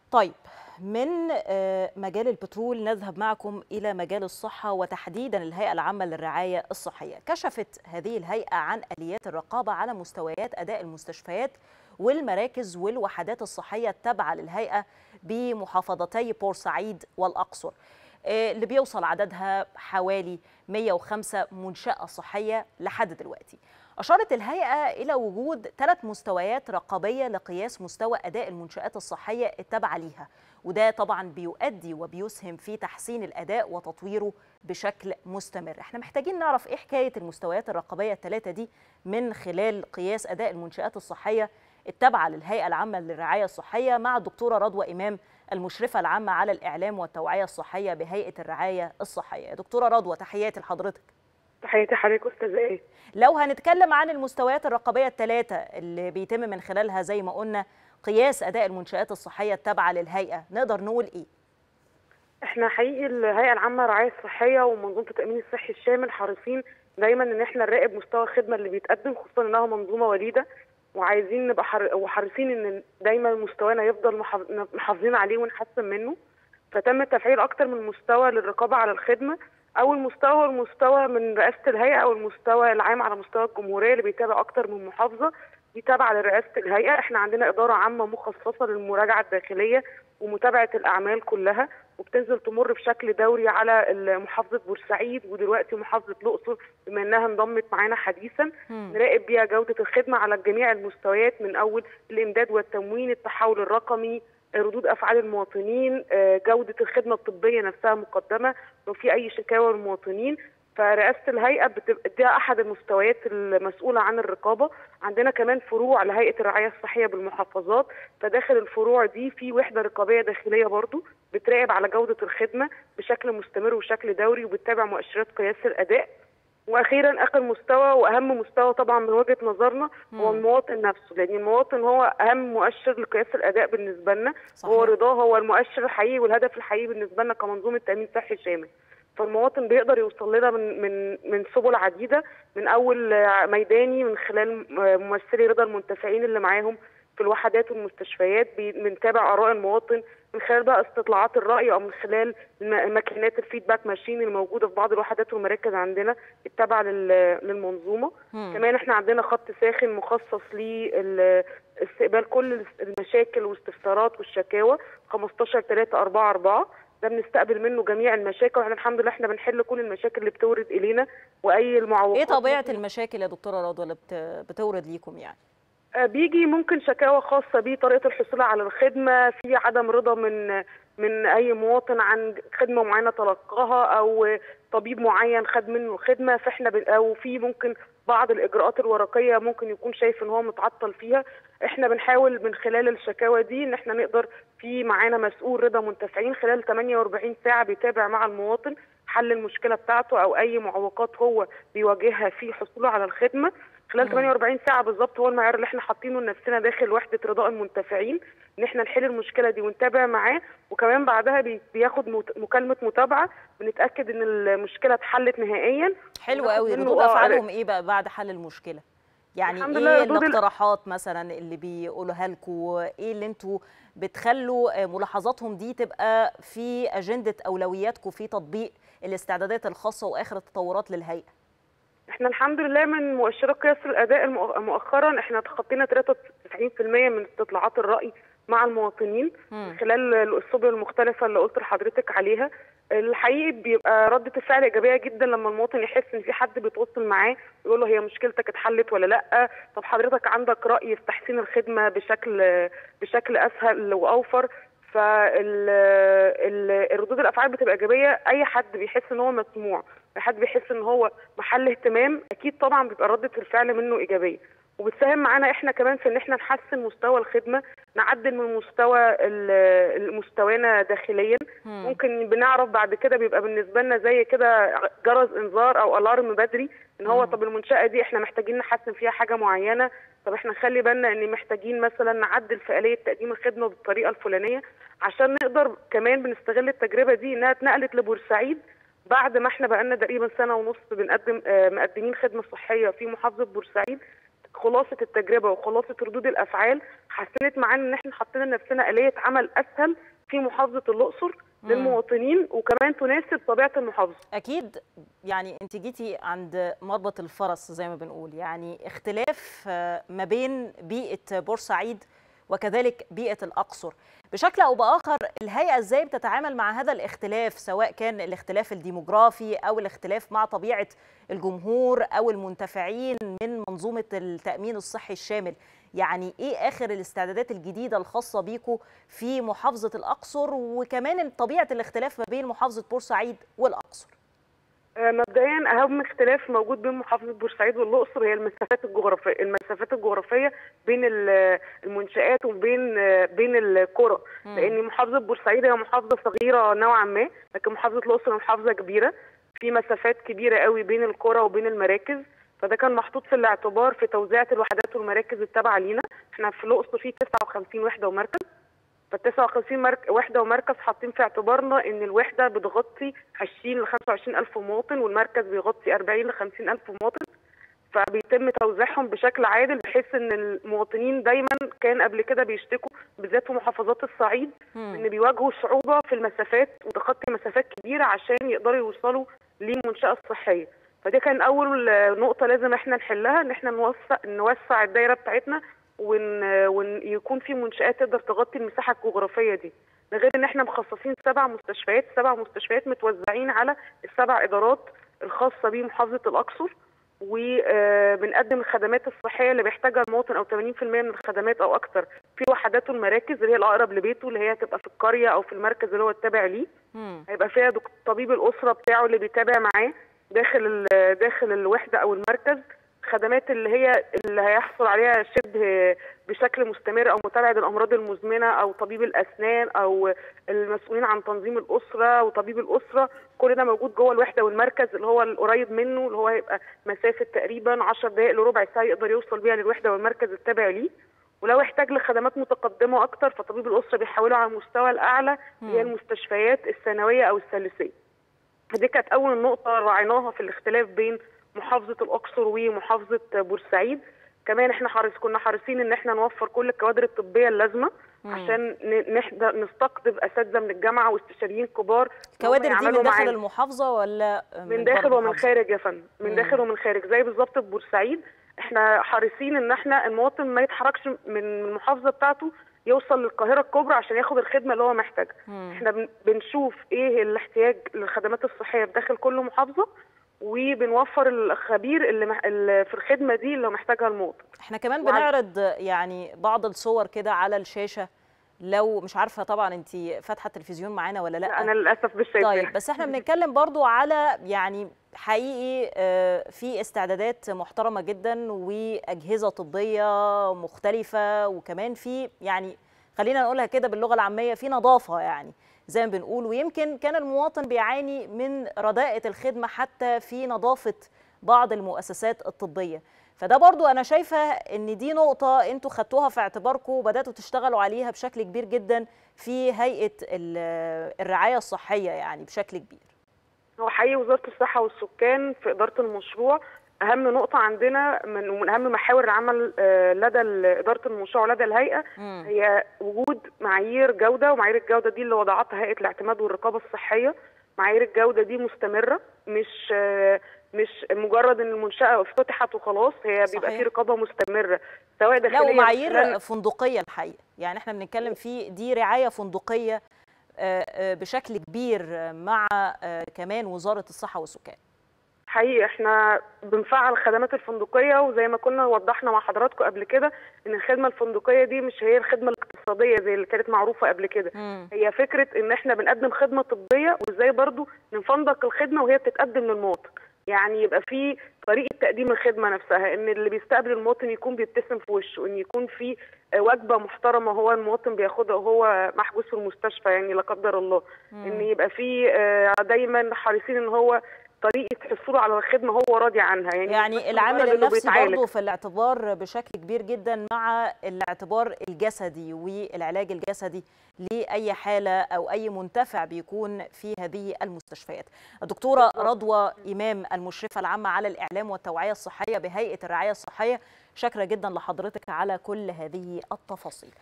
طيب، من مجال البترول نذهب معكم إلى مجال الصحة وتحديدا الهيئة العامة للرعاية الصحية. كشفت هذه الهيئة عن آليات الرقابة على مستويات أداء المستشفيات والمراكز والوحدات الصحية التابعة للهيئة بمحافظتي بورسعيد والأقصر، اللي بيوصل عددها حوالي 105 منشأة صحية لحد دلوقتي. أشارت الهيئة إلى وجود 3 مستويات رقابية لقياس مستوى أداء المنشآت الصحية التابعة ليها، وده طبعا بيؤدي وبيسهم في تحسين الأداء وتطويره بشكل مستمر. احنا محتاجين نعرف إيه حكاية المستويات الرقابية ال3 دي من خلال قياس أداء المنشآت الصحية التابعة للهيئة العامة للرعاية الصحية مع الدكتورة رضوى إمام، المشرفة العامة على الإعلام والتوعية الصحية بهيئة الرعاية الصحية. دكتورة رضوى، تحياتي لحضرتك. تحياتي حضرتك أستاذة إيه. لو هنتكلم عن المستويات الرقابية ال3 اللي بيتم من خلالها زي ما قلنا قياس أداء المنشآت الصحية التابعة للهيئة، نقدر نقول إيه؟ إحنا حقيقي الهيئة العامة للرعاية الصحية ومنظومة التأمين الصحي الشامل حريصين دايما إن إحنا نراقب مستوى الخدمة اللي بيتقدم، خصوصا إنها منظومة وليدة، وعايزين نبقى وحريصين إن دايما مستوانا يفضل محافظين عليه ونحسن منه. فتم تفعيل أكتر من مستوى للرقابة على الخدمة. أول مستوى هو المستوى من رئاسة الهيئة أو المستوى العام على مستوى الجمهورية اللي بيتابع أكتر من محافظة، دي تابعة لرئاسة الهيئة. احنا عندنا إدارة عامة مخصصة للمراجعة الداخلية ومتابعة الأعمال كلها، وبتنزل تمر بشكل دوري على محافظة بورسعيد ودلوقتي محافظة الأقصر بما إنها انضمت معانا حديثا. نراقب بيها جودة الخدمة على جميع المستويات، من أول الإمداد والتموين، التحول الرقمي، ردود افعال المواطنين، جوده الخدمه الطبيه نفسها مقدمه لو في اي شكاوى للمواطنين. فرئاسه الهيئه دي احد المستويات المسؤوله عن الرقابه. عندنا كمان فروع لهيئه الرعايه الصحيه بالمحافظات، فداخل الفروع دي في وحده رقابيه داخليه برضو بتراقب على جوده الخدمه بشكل مستمر وبشكل دوري، وبتتابع مؤشرات قياس الاداء. واخيرا اخر مستوى واهم مستوى طبعا من وجهه نظرنا هو المواطن نفسه، لان المواطن هو اهم مؤشر لقياس الاداء بالنسبه لنا. صحيح. هو رضاه هو المؤشر الحقيقي والهدف الحقيقي بالنسبه لنا كمنظومه تامين صحي شامل. فالمواطن بيقدر يوصل لنا من سبل عديده، من اول ميداني من خلال ممثلي رضا المنتفعين اللي معاهم في الوحدات والمستشفيات، بنتابع اراء المواطن من خلال بقى استطلاعات الراي او من خلال ماكينات الفيدباك ماشين الموجوده في بعض الوحدات والمراكز عندنا التابعه للمنظومه. كمان احنا عندنا خط ساخن مخصص لاستقبال كل المشاكل والاستفسارات والشكاوى 15-344، ده بنستقبل منه جميع المشاكل، واحنا الحمد لله احنا بنحل كل المشاكل اللي بتورد الينا واي المعوقات. ايه طبيعه المشاكل يا دكتوره رضوى اللي بتورد ليكم يعني؟ بيجي ممكن شكاوى خاصه بطريقه الحصول على الخدمه، في عدم رضا من اي مواطن عن خدمه معينه تلقاها او طبيب معين خد منه الخدمه، فاحنا او في ممكن بعض الاجراءات الورقيه ممكن يكون شايف ان هو متعطل فيها. احنا بنحاول من خلال الشكاوى دي ان احنا نقدر في معانا مسؤول رضا منتفعين خلال 48 ساعه بيتابع مع المواطن حل المشكله بتاعته او اي معوقات هو بيواجهها في حصوله على الخدمه. خلال 48 ساعة بالظبط هو المعيار اللي احنا حاطينه لنفسنا داخل وحدة رضاء المنتفعين، ان احنا نحل المشكلة دي ونتابع معاه، وكمان بعدها بياخد مكالمة متابعة بنتأكد ان المشكلة اتحلت نهائيا. حلو قوي. ردود افعالهم ايه بقى بعد حل المشكلة؟ يعني ايه الاقتراحات مثلا اللي بيقولوها لكم؟ ايه اللي انتوا بتخلوا ملاحظاتهم دي تبقى في أجندة أولوياتكم في تطبيق الاستعدادات الخاصة وآخر التطورات للهيئة؟ احنا الحمد لله من مؤشرات قياس الاداء مؤخرا احنا تخطينا 93% من استطلاعات الراي مع المواطنين خلال الاسبوع المختلفه اللي قلت لحضرتك عليها. الحقيقي بيبقى رده الفعل ايجابيه جدا لما المواطن يحس ان في حد بيتواصل معاه ويقول له هي مشكلتك اتحلت ولا لا، طب حضرتك عندك راي في تحسين الخدمه بشكل اسهل واوفر. فالردود الافعال بتبقى ايجابيه، اي حد بيحس ان هو مسموع، اي حد بيحس ان هو محل اهتمام، اكيد طبعا بيبقى رده الفعل منه ايجابيه، وبتساهم معانا احنا كمان في ان احنا نحسن مستوى الخدمه، نعدل من مستوانا داخليا. ممكن بنعرف بعد كده بيبقى بالنسبه لنا زي كده جرس انذار او الارم بدري ان هو طب المنشاه دي احنا محتاجين نحسن فيها حاجه معينه، طب احنا نخلي بالنا ان محتاجين مثلا نعدل في آلية تقديم الخدمه بالطريقه الفلانيه، عشان نقدر كمان بنستغل التجربه دي انها اتنقلت لبورسعيد بعد ما احنا بقالنا تقريبا سنه ونص بنقدم مقدمين خدمه صحيه في محافظه بورسعيد. خلاصه التجربه وخلاصه ردود الافعال حسنت معانا ان احنا حطينا لنفسنا اليه عمل اسهل في محافظه الاقصر للمواطنين وكمان تناسب طبيعه المحافظه. اكيد. يعني انت جيتي عند مربط الفرس زي ما بنقول، يعني اختلاف ما بين بيئه بورسعيد وكذلك بيئه الاقصر. بشكل او باخر الهيئه ازاي بتتعامل مع هذا الاختلاف، سواء كان الاختلاف الديموغرافي او الاختلاف مع طبيعه الجمهور او المنتفعين من منظومه التامين الصحي الشامل؟ يعني ايه اخر الاستعدادات الجديده الخاصه بيكم في محافظه الاقصر، وكمان طبيعه الاختلاف ما بين محافظه بورسعيد والاقصر؟ مبدئيا اهم اختلاف موجود بين محافظه بورسعيد والاقصر هي المسافات الجغرافيه بين المنشآت وبين القرى، لان محافظه بورسعيد هي محافظه صغيره نوعا ما، لكن محافظه الاقصر محافظه كبيره في مسافات كبيره قوي بين القرى وبين المراكز، فده كان محطوط في الاعتبار في توزيعة الوحدات والمراكز التابعه لينا. احنا في الاقصر في 59 وحده ومركز، فال 59 وحده ومركز حاطين في اعتبارنا ان الوحده بتغطي 20 ل 25 الف مواطن والمركز بيغطي 40 ل 50 الف مواطن، فبيتم توزيعهم بشكل عادل بحيث ان المواطنين دايما كان قبل كده بيشتكوا بالذات في محافظات الصعيد ان بيواجهوا صعوبه في المسافات وتخطي مسافات كبيره عشان يقدروا يوصلوا للمنشاه الصحيه. فدي كان اول نقطه لازم احنا نحلها، ان احنا نوسع الدايره بتاعتنا ويكون في منشآت تقدر تغطي المساحه الجغرافيه دي. ده غير ان احنا مخصصين 7 مستشفيات متوزعين على ال7 ادارات الخاصه بمحافظه الاقصر، وبنقدم الخدمات الصحيه اللي بيحتاجها المواطن او 80% من الخدمات او اكثر في وحدات المراكز اللي هي الاقرب لبيته، اللي هي هتبقى في القريه او في المركز اللي هو التابع ليه. هيبقى فيها طبيب الاسره بتاعه اللي بيتابع معاه داخل الوحده او المركز، خدمات اللي هيحصل عليها شبه بشكل مستمر او متابعه الامراض المزمنه او طبيب الاسنان او المسؤولين عن تنظيم الاسره وطبيب الاسره، كل ده موجود جوه الوحده والمركز اللي هو القريب منه، اللي هو هيبقى مسافه تقريبا 10 دقائق لربع ساعه يقدر يوصل بيها للوحده والمركز التابع ليه. ولو احتاج لخدمات متقدمه اكتر فطبيب الاسره بيحوله على المستوى الاعلى اللي هي المستشفيات الثانويه او الثالثيه. فدي كانت اول نقطه راعيناها في الاختلاف بين محافظه الاقصر ومحافظه بورسعيد. كمان احنا كنا حريصين ان احنا نوفر كل الكوادر الطبيه اللازمه عشان نستقطب اساتذه من الجامعه واستشاريين كبار. الكوادر دي من داخل المحافظه ولا من داخل ومن خارج يا فندم؟ من داخل ومن خارج، زي بالظبط في بورسعيد احنا حريصين ان احنا المواطن ما يتحركش من المحافظه بتاعته يوصل للقاهره الكبرى عشان ياخد الخدمه اللي هو محتاجها. احنا بنشوف ايه الاحتياج للخدمات الصحيه بداخل كل محافظه وبنوفر الخبير اللي في الخدمه دي اللي محتاجها المواطن. احنا كمان بنعرض يعني بعض الصور كده على الشاشه، لو مش عارفه طبعا انت فاتحه التلفزيون معانا ولا لا. انا للاسف مش شايفاه. طيب بس احنا بنتكلم برضو على يعني حقيقي في استعدادات محترمه جدا واجهزه طبيه مختلفه، وكمان في يعني خلينا نقولها كده باللغه العاميه في نظافه يعني زي ما بنقول، ويمكن كان المواطن بيعاني من رداءة الخدمة حتى في نظافة بعض المؤسسات الطبية. فده برضو أنا شايفة إن دي نقطة أنتوا خدتوها في اعتباركم وبدأتوا تشتغلوا عليها بشكل كبير جدا في هيئة الرعاية الصحية يعني بشكل كبير. هو حقيقي وزارة الصحة والسكان في إدارة المشروع أهم نقطة عندنا من أهم محاور العمل لدى إدارة المشروع ولدى الهيئة هي وجود معايير جودة، ومعايير الجودة دي اللي وضعتها هيئة الاعتماد والرقابة الصحية. معايير الجودة دي مستمرة، مش مجرد ان المنشأة افتتحت وخلاص، هي بيبقى في رقابة مستمرة سواء داخلية. لا ومعايير فندقية الحقيقة، يعني احنا بنتكلم في دي رعاية فندقية بشكل كبير مع كمان وزارة الصحة والسكان. حقيقي احنا بنفعل الخدمات الفندقيه، وزي ما كنا وضحنا مع حضراتكم قبل كده ان الخدمه الفندقيه دي مش هي الخدمه الاقتصاديه زي اللي كانت معروفه قبل كده. هي فكره ان احنا بنقدم خدمه طبيه وازاي برضو نفندق الخدمه وهي بتتقدم للمواطن، يعني يبقى في طريقه تقديم الخدمه نفسها، ان اللي بيستقبل المواطن يكون بيبتسم في وشه، ان يكون في وجبه محترمه هو المواطن بياخدها وهو محجوز في المستشفى يعني لا قدر الله، ان يبقى في دايما حريصين ان هو طريقه حصوله على الخدمه هو راضي عنها. يعني العامل النفسي برضه في الاعتبار بشكل كبير جدا مع الاعتبار الجسدي والعلاج الجسدي لاي حاله او اي منتفع بيكون في هذه المستشفيات. الدكتوره رضوى امام المشرفه العامه على الاعلام والتوعيه الصحيه بهيئه الرعايه الصحيه، شاكرة جدا لحضرتك على كل هذه التفاصيل.